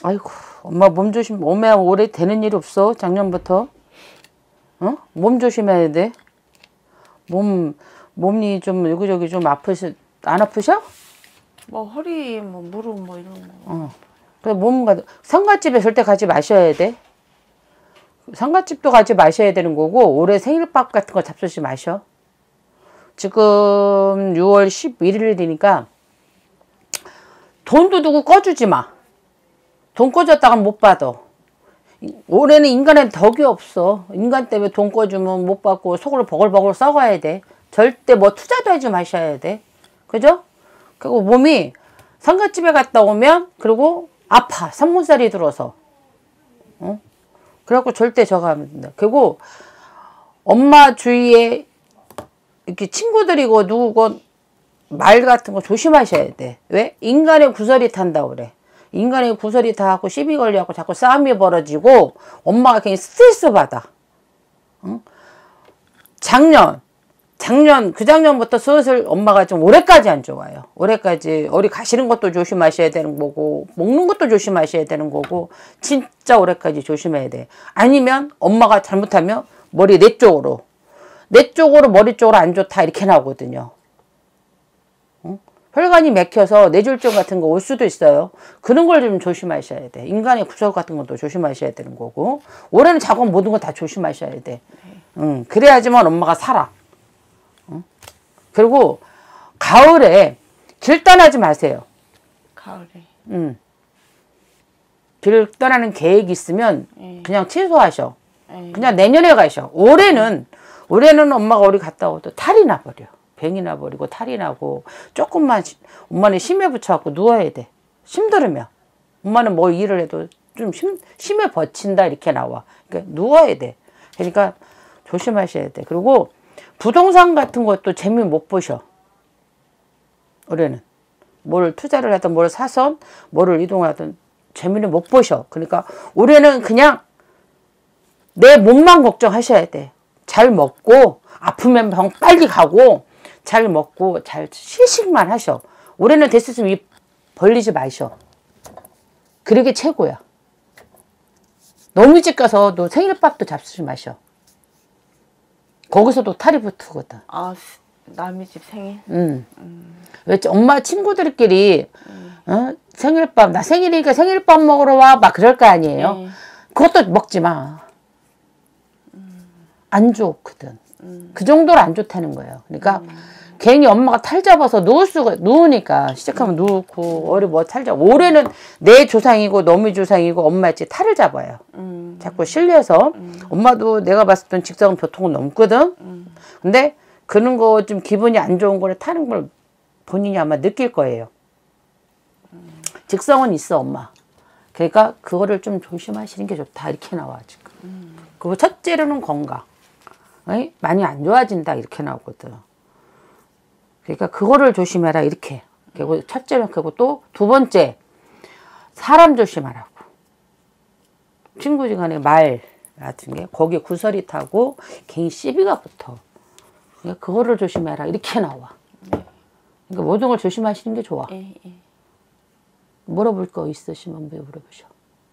아이고, 엄마 몸 조심, 몸에 오래 되는 일 없어, 작년부터. 어? 몸 조심해야 돼. 몸이 좀 여기저기 좀 안 아프셔? 뭐 허리, 뭐 무릎, 뭐 이런 거. 그래, 상갓집에 절대 가지 마셔야 돼. 상갓집도 가지 마셔야 되는 거고, 올해 생일밥 같은 거 잡수지 마셔. 지금 6월 11일이니까, 돈도 누구 꺼주지 마. 돈 꺼줬다가 못 받아. 올해는 인간엔 덕이 없어. 인간 때문에 돈 꺼주면 못 받고 속을 버글버글 썩어야 돼. 절대 뭐 투자도 하지 마셔야 돼. 그죠? 그리고 몸이 상갓집에 갔다 오면 그리고 아파. 산문살이 들어서. 그래갖고 절대 저거 하면 된다. 그리고 엄마 주위에 이렇게 친구들이고 누구고 말 같은 거 조심하셔야 돼. 왜? 인간의 구설이 탄다고 그래. 인간의 구설이 타갖고 시비 걸려갖고 자꾸 싸움이 벌어지고 엄마가 괜히 스트레스 받아. 응? 그 작년부터 슬슬 엄마가 좀 올해까지 안 좋아요. 올해까지 어디 가시는 것도 조심하셔야 되는 거고 먹는 것도 조심하셔야 되는 거고 진짜 올해까지 조심해야 돼. 아니면 엄마가 잘못하면 머리 내 쪽으로 머리 쪽으로 안 좋다 이렇게 나오거든요. 혈관이 막혀서 뇌졸중 같은 거 올 수도 있어요. 그런 걸 좀 조심하셔야 돼. 인간의 구설 같은 것도 조심하셔야 되는 거고 올해는 자꾸 모든 거 다 조심하셔야 돼. 그래야지만 엄마가 살아. 그리고 가을에 길 떠나지 마세요. 가을에. 길 떠나는 계획이 있으면 그냥 취소하셔. 그냥 내년에 가셔. 올해는 엄마가 어디 갔다 오도 탈이 나버려. 병이 나버리고 탈이 나고 조금만 엄마는 심해 붙여갖고 누워야 돼. 힘들으면 엄마는 뭐 일을 해도 좀 심해 버틴다 이렇게 나와. 그러니까 누워야 돼. 그러니까 조심하셔야 돼. 그리고 부동산 같은 것도 재미 못 보셔. 올해는 뭘 투자를 하든 뭘 사선 뭐를 이동하든 재미를 못 보셔. 그러니까 올해는 그냥 내 몸만 걱정하셔야 돼. 잘 먹고 아프면 병 빨리 가고 잘 먹고 잘 휴식만 하셔. 올해는 됐으면 입 벌리지 마셔. 그러게 최고야. 너무 일찍 가서 너 생일밥도 잡수지 마셔. 거기서도 탈이 붙거든. 아, 남의 집 생일? 왜 엄마 친구들끼리 생일밥 나 생일이니까 생일밥 먹으러 와 막 그럴 거 아니에요. 그것도 먹지 마. 안 좋거든. 그 정도로 안 좋다는 거예요. 그러니까 괜히 엄마가 탈 잡아서 누우니까 시작하면 누우고 어리 뭐 탈 잡아. 올해는 내 조상이고 너무 조상이고 엄마였지 탈을 잡아요. 자꾸 실려서 엄마도 내가 봤을 땐 직성 교통은 넘거든. 근데 그런 거 좀 기분이 안 좋은 거를 타는 걸 본인이 아마 느낄 거예요. 직성은 있어 엄마. 그러니까 그거를 좀 조심하시는 게 좋다 이렇게 나와 지금. 그리고 첫째로는 건강. 많이 안 좋아진다 이렇게 나오거든. 그러니까 그거를 조심해라 이렇게. 그리고 첫째는 그리고 또 두 번째 사람 조심하라고. 친구지간에 말 같은 게 거기에 구설이 타고 괜히 시비가 붙어. 그러니까 그거를 조심해라 이렇게 나와. 그러니까 모든 걸 조심하시는 게 좋아. 물어볼 거 있으시면 물어보셔.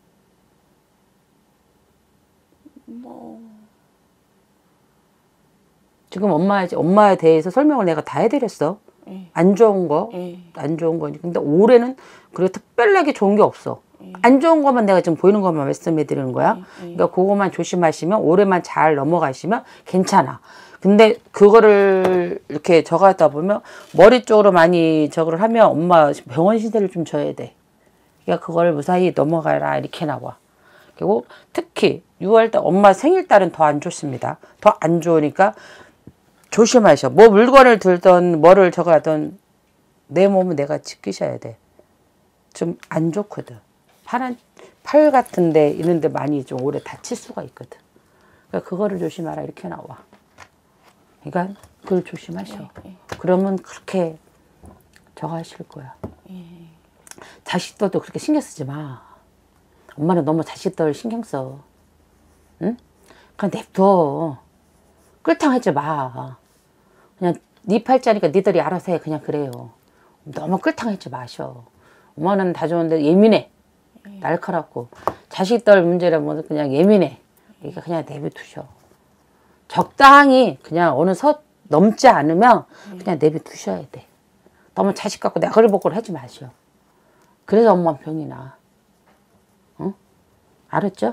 지금 엄마에 대해서 설명을 내가 다 해드렸어. 안 좋은 거, 안 좋은 거니. 근데 올해는 그렇게 특별하게 좋은 게 없어. 안 좋은 것만 내가 지금 보이는 것만 말씀해 드리는 거야. 그러니까 그거만 조심하시면 올해만 잘 넘어가시면 괜찮아. 근데 그거를 이렇게 적어다 보면 머리 쪽으로 많이 저거를 하면 엄마 병원 신세를 좀 져야 돼. 그러니까 그걸 무사히 넘어가라 이렇게 나와. 그리고 특히 6월달 엄마 생일달은 더 안 좋습니다. 더 안 좋으니까 조심하셔. 뭐 물건을 들던 뭐를 저거 하던 내 몸은 내가 지키셔야 돼. 좀 안 좋거든. 팔 같은데 이런데 많이 좀 오래 다칠 수가 있거든. 그러니까 그거를 조심하라 이렇게 나와. 그러니까 그걸 조심하셔. 그러면 그렇게 저거 하실 거야. 자식들도 그렇게 신경 쓰지 마. 엄마는 너무 자식들 신경 써. 응? 그냥 냅둬. 끌탕하지 마. 그냥 네 팔자니까 니들이 알아서 해. 그냥 그래요. 너무 끌탕하지 마셔. 엄마는 다 좋은데 예민해. 날카롭고 자식들 문제라면 그냥 예민해. 그러니까 그냥 내비두셔. 적당히 그냥 어느 선 넘지 않으면 그냥 내비두셔야 돼. 너무 자식 갖고 나글보글 하지 마시오. 그래서 엄마 병이 나. 응? 알았죠?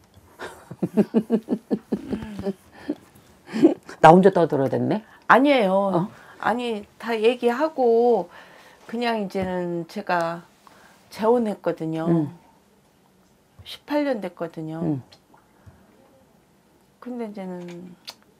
나 혼자 떠들어댔네? 아니에요. 어? 아니 다 얘기하고 그냥 이제는 제가 재혼했거든요. 18년 됐거든요. 근데 이제는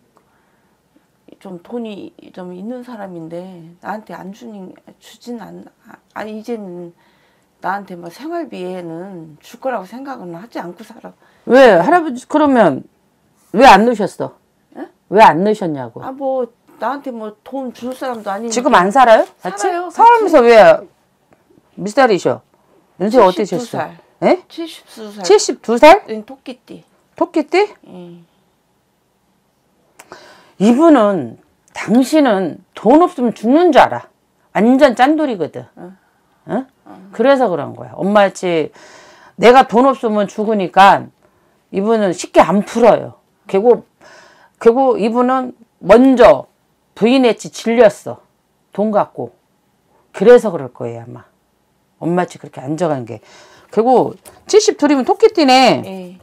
좀 돈이 좀 있는 사람인데 나한테 안 주진 아니 이제는 나한테 뭐 생활비에는 줄 거라고 생각은 하지 않고 살아. 왜 할아버지 그러면 왜 안 넣으셨어? 예? 왜 안 넣으셨냐고? 아 뭐 나한테 뭐 돈 줄 사람도 아니니까. 지금 안 살아요? 같이? 살아요. 살면서 왜 몇 살이셔? 연세 어떻게 되셨어? 72살. 예? 72살. 72살? 토끼띠. 토끼띠? 예. 이분은 당신은 돈 없으면 죽는 줄 알아. 완전 짠돌이거든. 어? 그래서 그런 거야. 엄마같이 내가 돈 없으면 죽으니까 이분은 쉽게 안 풀어요. 결국 이분은 먼저 부인했지 질렸어. 돈 갖고. 그래서 그럴 거예요 아마. 엄마같이 그렇게 안정한 게. 결국 72이면 토끼띠네. 예.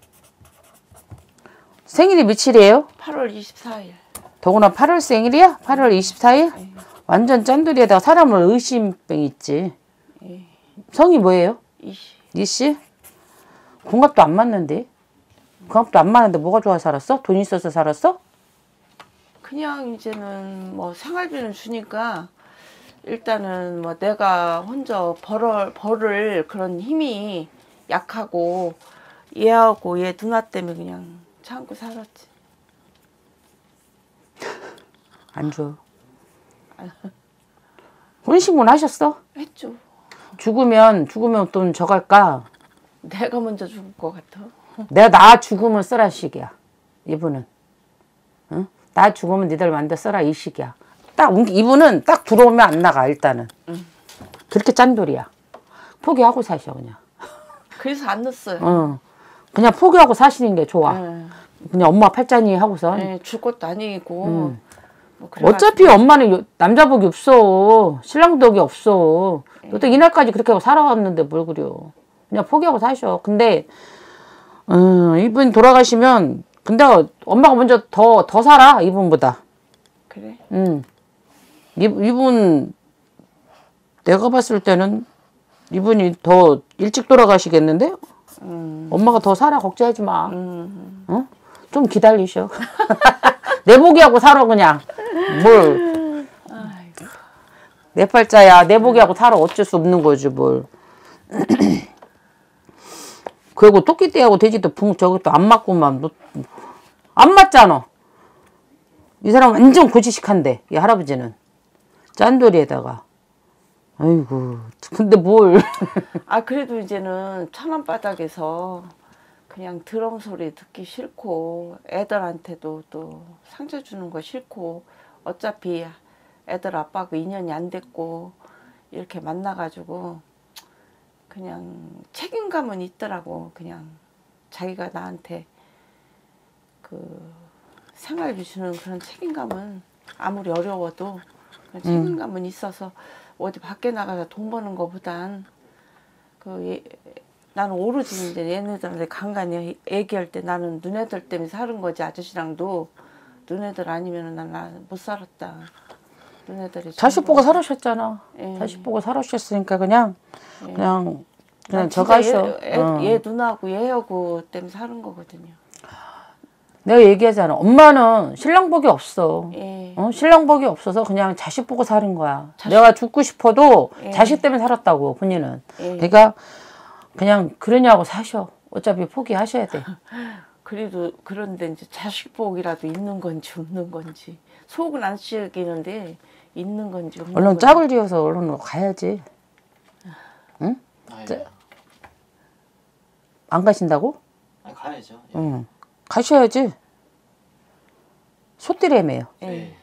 생일이 며칠이에요? 8월 24일. 더구나 8월 생일이야? 8월 24일? 완전 짠돌이에다가 사람을 의심병 있지. 예. 성이 뭐예요? 이씨. 이씨? 궁합도 안 맞는데? 궁합도 안 맞는데 뭐가 좋아 살았어? 돈 있어서 살았어? 그냥 이제는 뭐 생활비는 주니까 일단은 뭐 내가 혼자 벌을 그런 힘이 약하고 얘하고 얘 누나 때문에 그냥 참고 살았지. 안 줘. 혼신문 하셨어? 했죠. 죽으면 돈 져갈까? 내가 먼저 죽을 것 같아. 내가 나 죽으면 쓰라 식이야. 이분은. 응? 나 죽으면 니들 만들 써라 이 식이야. 이분은 딱 들어오면 안 나가 일단은. 그렇게 짠돌이야. 포기하고 사셔 그냥. 그래서 안 넣었어요. 그냥 포기하고 사시는 게 좋아. 네. 그냥 엄마 팔짱이 하고선. 네, 줄 것도 아니고. 뭐 어차피 엄마는 남자복이 없어. 신랑복이 없어. 너도 이날까지 그렇게 하고 살아왔는데 뭘 그려. 그냥 포기하고 사셔. 근데 이분 돌아가시면 근데 엄마가 먼저 더 살아 이분보다. 그래? 이분 내가 봤을 때는 이분이 더 일찍 돌아가시겠는데? 엄마가 더 살아 걱정하지 마. 어? 좀 기다리셔. 내 보기하고 살아 그냥. 뭘. 아이고. 내 팔자야. 내 보기하고 살아 어쩔 수 없는 거지 뭘. 그리고 토끼띠하고 돼지도 저것도 안 맞고만 안 맞잖아. 이 사람 완전 고지식한데 이 할아버지는 짠돌이에다가 아이고 근데 뭘. 아 그래도 이제는 천원바닥에서 그냥 드럼 소리 듣기 싫고 애들한테도 또 상처 주는 거 싫고 어차피 애들 아빠하고 인연이 안 됐고 이렇게 만나가지고 그냥 책임감은 있더라고. 그냥 자기가 나한테 그 생활비 주는 그런 책임감은 아무리 어려워도 그런 책임감은 있어서 어디 밖에 나가서 돈 버는 것보단 나는 오로지 이제 얘네들한테 간간히 얘기할 때 나는 너네들 때문에 사는 거지. 아저씨랑도 너네들 아니면 난 못 살았다. 너네들이 자식 보고 살아셨잖아. 예. 자식 보고 살아셨으니까 그냥 저가 있어. 얘 누나하고 얘하고 때문에 사는 거거든요. 내가 얘기하잖아. 엄마는 신랑복이 없어. 예. 신랑복이 없어서 그냥 자식 보고 사는 거야. 내가 죽고 싶어도 예. 자식 때문에 살았다고 본인은. 예. 그러니까 그냥 그러냐고 사셔. 어차피 포기하셔야 돼. 그래도 그런데 이제 자식 복이라도 있는 건지 없는 건지 속은 안 씌우기는데 있는 건지 없는 얼른 건지. 짝을 지어서 얼른 가야지. 응? 아니요. 안 가신다고? 아니, 가야죠. 예. 응. 가셔야지. 소띠래매요. 예. 네.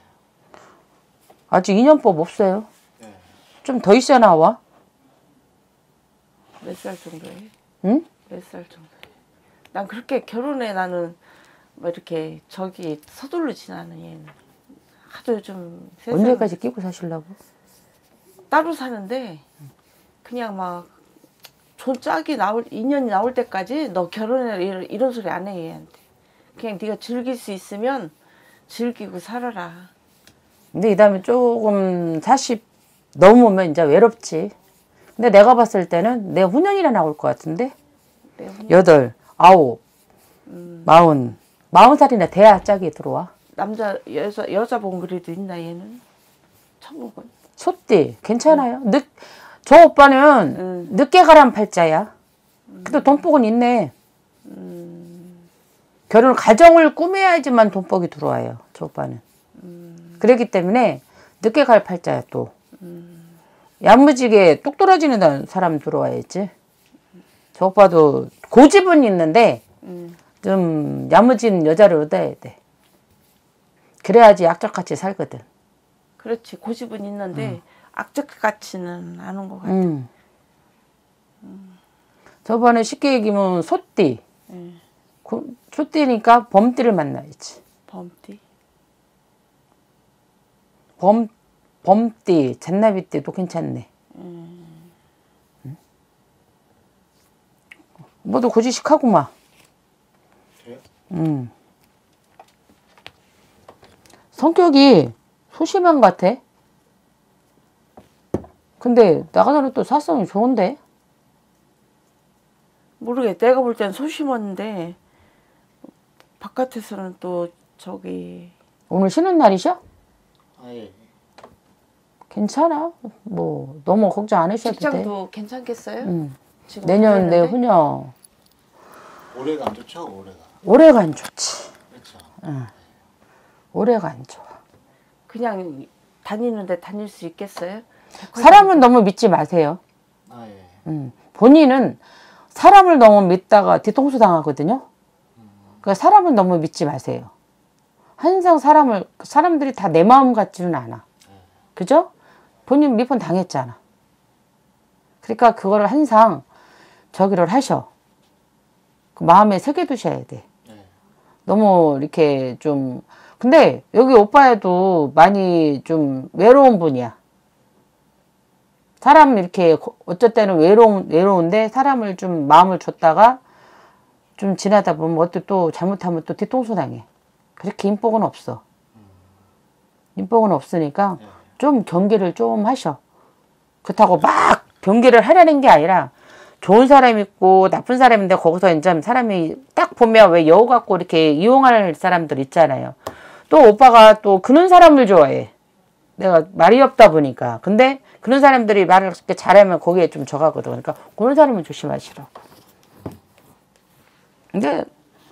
아직 인연법 없어요. 네. 좀 더 있어 나와. 몇 살 정도에? 응? 몇 살 정도에? 난 그렇게 결혼에 나는 뭐 이렇게 저기 서두르진 않아 얘는. 하도 좀 언제까지 끼고 사시려고? 따로 사는데 그냥 막 존짝이 나올 인연이 나올 때까지 너 결혼해 이런 소리 안 해 얘한테. 그냥 네가 즐길 수 있으면 즐기고 살아라. 근데 이 다음에 조금 40 넘으면 이제 외롭지. 근데 내가 봤을 때는 내 후년이라 나올 것 같은데. 8, 9, 40살이나 돼야 짝이 들어와. 남자 여자 본 그래도 있나 얘는? 천국은. 소띠 괜찮아요. 저 오빠는 늦게 가란 팔자야. 근데 돈복은 있네. 결혼 가정을 꾸며야지만 돈복이 들어와요. 저 오빠는. 그렇기 때문에 늦게 갈 팔자야 또. 야무지게 똑 떨어지는 사람 들어와야지. 저 오빠도 고집은 있는데 좀 야무진 여자를 얻어야 돼. 그래야지 악착같이 살거든. 그렇지. 고집은 있는데 악착같이는 않은 것 같아. 저번에 쉽게 얘기하면 소띠. 소띠니까 범띠를 만나야지. 범띠? 범띠, 잔나비띠도 괜찮네. 모두 고지식하구만. 성격이 소심한 것 같아. 근데 나가서는 또 사성이 좋은데? 모르겠. 내가 볼 땐 소심한데 바깥에서는 또 저기. 오늘 쉬는 날이셔? 예. 괜찮아. 뭐 너무 걱정 안 하셔도 돼. 직장도 괜찮겠어요? 지금 내년 내후년. 올해가 안 좋죠? 올해가. 올해가 안 좋지. 그렇죠. 올해가 안 좋아. 그냥 다니는데 다닐 수 있겠어요? 사람은 너무 믿지 마세요. 아 예. 본인은 사람을 너무 믿다가 뒤통수 당하거든요. 그러니까 사람을 너무 믿지 마세요. 항상 사람들이 다 내 마음 같지는 않아. 그죠? 본인 몇 번 당했잖아. 그러니까 그거를 항상 저기를 하셔. 그 마음에 새겨두셔야 돼. 너무 이렇게 좀. 근데 여기 오빠애도 많이 좀 외로운 분이야. 사람 이렇게 어쩔 때는 외로운데 사람을 좀 마음을 줬다가 좀 지나다 보면 어떻게 또 잘못하면 또 뒤통수 당해. 그렇게 인복은 없어. 인복은 없으니까 좀 경계를 좀 하셔. 그렇다고 막 경계를 하려는 게 아니라 좋은 사람 있고 나쁜 사람인데 거기서 이제 사람이 딱 보면 왜 여우 갖고 이렇게 이용할 사람들 있잖아요. 또 오빠가 또 그런 사람을 좋아해. 내가 말이 없다 보니까. 근데 그런 사람들이 말을 그렇게 잘하면 거기에 좀 져가거든. 그러니까 그런 사람은 조심하시라고. 근데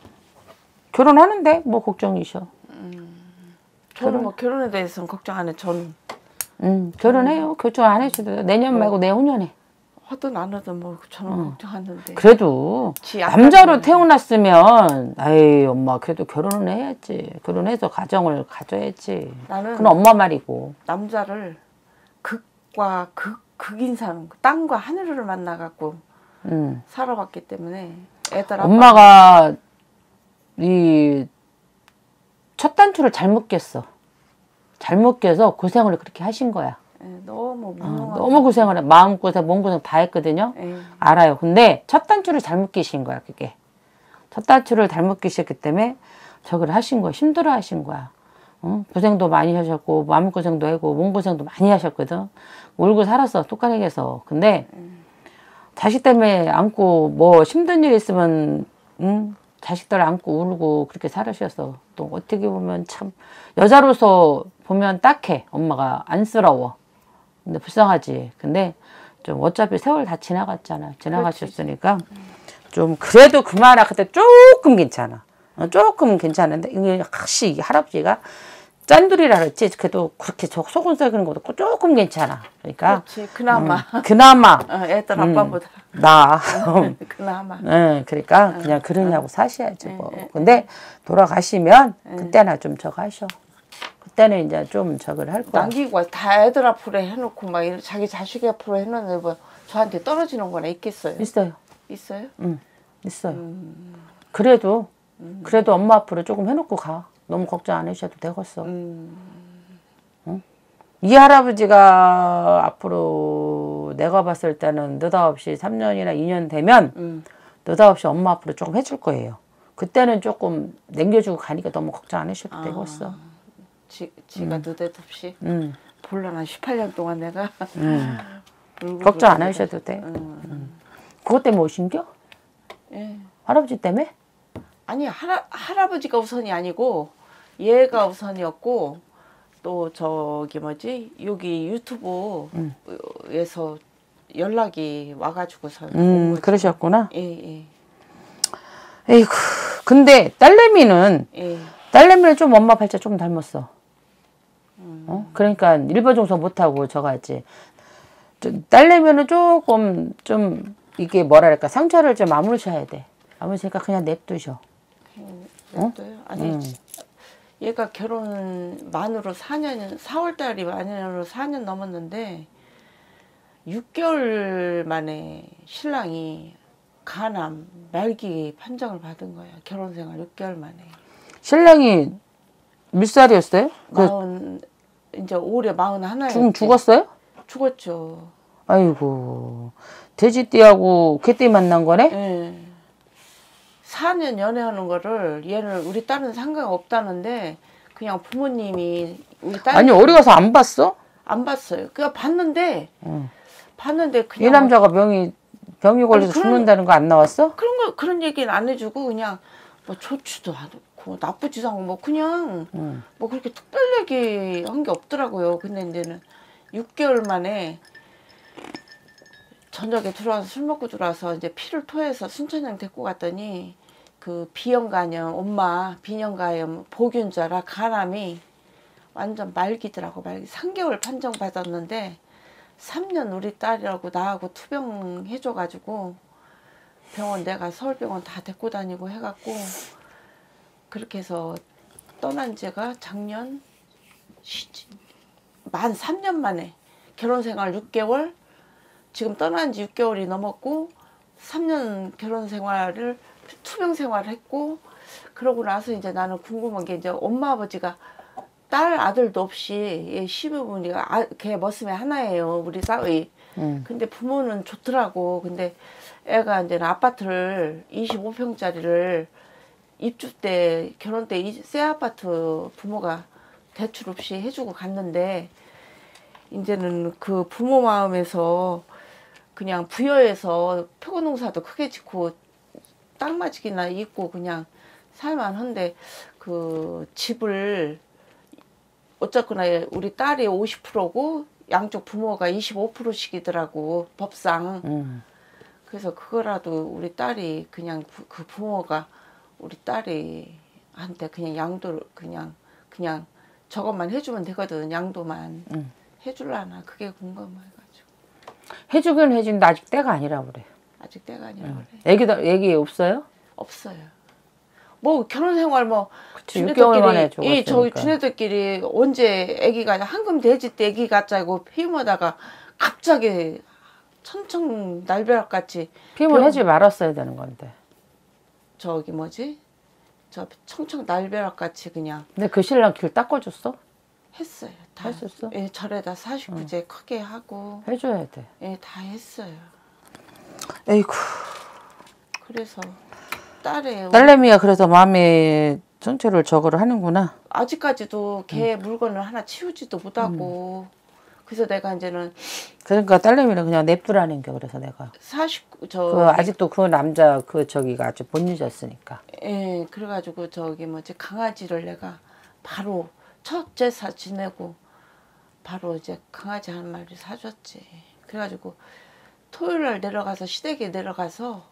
결혼하는데 뭐 걱정이셔. 저는 뭐 결혼에 대해서는 걱정 안 해. 저는. 결혼해요. 결정 안 해줘도 내년 말고 내후년에. 하든 안 하든 뭐 저는 걱정하는데. 그래도 남자로 태어났으면 아이 엄마 그래도 결혼은 해야지. 결혼해서 가정을 가져야지. 나는 그건 엄마 말이고. 남자를 극과 극인 사람, 땅과 하늘을 만나갖고 살아봤기 때문에 애들 엄마가 이 첫 단추를 잘못 꼈어. 잘못 껴서 고생을 그렇게 하신 거야. 너무 너무 고생을 해. 마음고생, 몸고생 다 했거든요. 알아요. 근데 첫 단추를 잘못 끼신 거야, 그게. 첫 단추를 잘못 끼셨기 때문에 저걸 하신 거야. 힘들어 하신 거야. 고생도 많이 하셨고, 마음고생도 하고, 몸고생도 많이 하셨거든. 울고 살았어, 뚝가리에서. 근데 자식 때문에 안고 뭐 힘든 일 있으면, 자식들 안고 울고 그렇게 살으셔서 또 어떻게 보면 참 여자로서 보면 딱해. 엄마가 안쓰러워. 근데 불쌍하지. 근데 좀 어차피 세월 다 지나갔잖아. 지나가셨으니까 좀 그래도 그만하 그때 조금 괜찮아. 조금 괜찮은데 이게 확실히 할아버지가 짠돌이라 그랬지. 그래도 그렇게 속은 썩이는 것도 조금 괜찮아. 그러니까 그렇지. 그나마. 그나마. 애들 아빠보다. 나. 그나마. 그러니까 그냥 그러냐고 사셔야지 뭐. 근데 돌아가시면 그때나 좀 저거 하셔. 그때는 이제 좀 저걸 할 거야. 남기고 다 애들 앞으로 해놓고 막 자기 자식 앞으로 해놓는 뭐 저한테 떨어지는 거나 있겠어요? 있어요. 있어요? 응, 있어요. 그래도 엄마 앞으로 조금 해놓고 가. 너무 걱정 안 하셔도 되겠어. 응? 이 할아버지가 앞으로 내가 봤을 때는 느닷없이 3년이나 2년 되면 느닷없이 엄마 앞으로 조금 해줄 거예요. 그때는 조금 남겨주고 가니까 너무 걱정 안 하셔도 되겠어. 지가 느닷없이? 볼라나 18년 동안 내가? 걱정 안 하셔도 돼. 그것 때문에 오신겨? 예. 할아버지 때문에? 아니 할아버지가 우선이 아니고 얘가 우선이었고 또 저기 뭐지 여기 유튜브에서 연락이 와가지고서 그러셨구나. 예. 에이구, 근데 딸내미는 예. 좀 엄마 발자 좀 닮았어. 그러니까 일버종소 못하고 저거지. 딸내미는 조금 좀 이게 뭐랄까 상처를 좀 아물셔야 돼. 아물으니까 그냥 냅두셔. 냅둬요? 아니 얘가 결혼 만으로 4년 4월달이 만으로 4년 넘었는데 6개월 만에 신랑이 간암 말기 판정을 받은 거야. 결혼생활 6개월 만에. 신랑이 몇 살이었어요? 이제 올해 41. 죽었어요? 죽었죠. 아이고, 돼지띠하고 개띠 만난 거네? 네. 4년 연애하는 거를 얘는 우리 딸은 상관없다는데 그냥 부모님이 우리 딸 아니 어디 가서 안 봤어? 안 봤어요. 그냥 봤는데 그냥 이 남자가 병이 걸려서 죽는다는 거 안 나왔어? 그런 얘기는 안 해주고 그냥 뭐 좋지도 않고 나쁘지도 않고 뭐 그냥 뭐 그렇게 특별 얘기 한 게 없더라고요. 근데 이제는 6개월 만에 저녁에 들어와서 술 먹고 들어와서 이제 피를 토해서 순천향 데리고 갔더니 그 비형간염 엄마 비형간염 보균자라 간암이 완전 말기더라고. 말기 3개월 판정 받았는데 3년 우리 딸이라고 나하고 투병 해줘가지고 병원 내가 서울병원 다 데리고 다니고 해갖고 그렇게 해서 떠난 지가 작년 만 3년 만에 결혼생활 6개월 지금 떠난 지 6개월이 넘었고 3년 결혼생활을 투병생활을 했고 그러고 나서 이제 나는 궁금한 게 이제 엄마 아버지가 딸 아들도 없이 시부모님이 걔 머슴의 하나예요. 우리 사위. 근데 부모는 좋더라고. 근데 애가 이제 아파트를 25평짜리를 입주 때 결혼 때 새 아파트 부모가 대출 없이 해주고 갔는데 이제는 그 부모 마음에서 그냥 부여해서 표고농사도 크게 짓고 땅마직이나 있고 그냥 살만한데 그 집을 어쨌거나 우리 딸이 50%고 양쪽 부모가 25%씩이더라고 법상. 그래서 그거라도 우리 딸이 그냥 그 부모가 우리 딸이 한테 그냥 양도를 그냥 저것만 해주면 되거든. 양도만 해줄라나 그게 궁금해가지고. 해주긴 해준데 아직 때가 아니라 그래. 아직 때가 아니라 그래. 애기 없어요? 없어요. 뭐 결혼 생활 뭐 6개월 만에 죽었으니까. 저희 주네들끼리 언제 아기가 한금 돼지 때 아기 갖자고 피임하다가 갑자기 천청 날벼락 같이 피임을 해주지 말았어야 되는 건데. 저기 뭐지? 저 청청 날벼락 같이 그냥. 근데 그 신랑 길 닦아줬어? 했어요. 다 했었어? 예, 절에다 49제 크게 하고. 해줘야 돼. 예, 다 했어요. 에이구. 그래서 딸내미가 그래서 마음에 전체를 저거를 하는구나. 아직까지도 걔 물건을 하나 치우지도 못하고. 그래서 내가 이제는 그러니까 딸내미는 그냥 냅두라는 게 그래서 내가 아직도 그 남자 저기가 아주 못 잊었으니까. 예, 그래가지고 저기 뭐지 강아지를 내가 바로 첫 제사 지내고 바로 이제 강아지 한 마리 사줬지. 그래가지고 토요일날 내려가서 시댁에 내려가서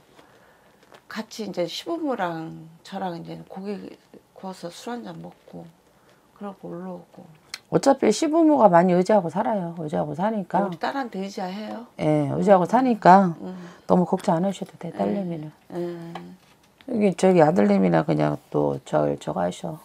같이 이제 시부모랑 저랑 이제 고기 구워서 술 한잔 먹고 그러고 올라오고. 어차피 시부모가 많이 의지하고 살아요. 의지하고 사니까. 우리 딸한테 의지해요. 예, 의지하고 사니까 너무 걱정 안 하셔도 돼. 딸내미는. 여기 저기 아들내미나 그냥 또 저거 하셔.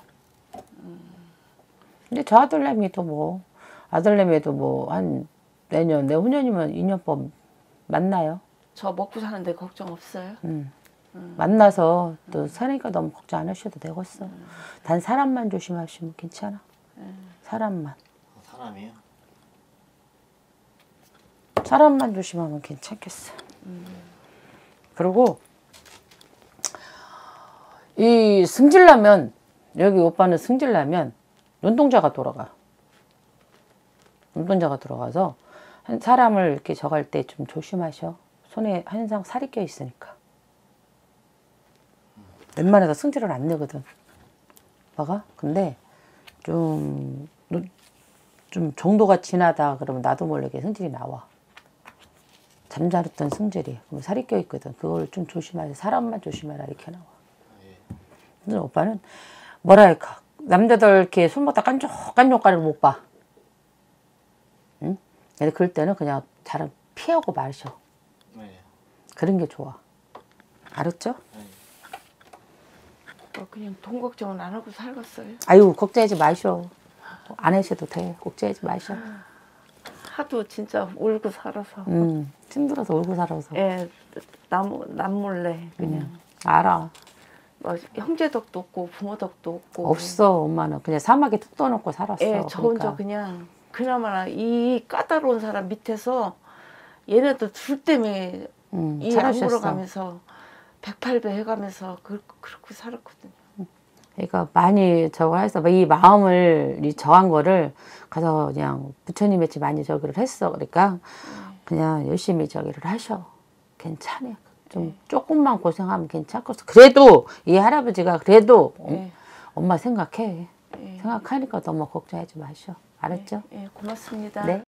근데 저 아들내미도 뭐 아들내미도 뭐 한 내후년이면 2년법 만나요. 저 먹고 사는데 걱정 없어요? 만나서 또 사니까 너무 걱정 안 하셔도 되겠어. 단 사람만 조심하시면 괜찮아. 사람만. 사람이요? 사람만 조심하면 괜찮겠어. 그리고 이 승질나면 여기 오빠는 승질나면 눈동자가 돌아가. 눈동자가 돌아가서 한 사람을 이렇게 저갈 때 좀 조심하셔. 손에 항상 살이 껴 있으니까. 웬만해서 승질을 안 내거든. 오빠가? 근데 좀 정도가 지나다 그러면 나도 모르게 승질이 나와. 잠자렸던 승질이. 그럼 살이 껴 있거든. 그걸 좀 조심하세요. 사람만 조심해라 이렇게 나와. 근데 오빠는 뭐랄까 남자들 이렇게 술 먹다 깐족깐족거리를 못 봐. 응? 근데 그럴 때는 그냥 잘 피하고 마셔. 네. 그런 게 좋아. 알았죠? 그냥 돈 걱정은 안 하고 살겠어요? 아유 걱정하지 마셔. 안 하셔도 돼. 걱정하지 마셔. 하도 진짜 울고 살아서. 힘들어서 울고 살아서. 예, 남몰래 그냥. 알아. 뭐 형제 덕도 없고 부모 덕도 없고. 없어 엄마는 그냥 사막에 툭 떠놓고 살았어. 예, 저 혼자 그냥 그나마나 이 까다로운 사람 밑에서 얘네들 둘 때문에 이 악물어가면서 108배 해가면서 그렇게 살았거든요. 그러니까 많이 저거 해서 이 마음을 이 저한 거를 가서 그냥 부처님의 집 많이 저기를 했어. 그러니까 그냥 열심히 저기를 하셔. 괜찮아. 좀 조금만 고생하면 괜찮겠어. 그래도 이 할아버지가 그래도 엄마 생각해. 생각하니까 너무 걱정하지 마셔. 알았죠? 고맙습니다. 네.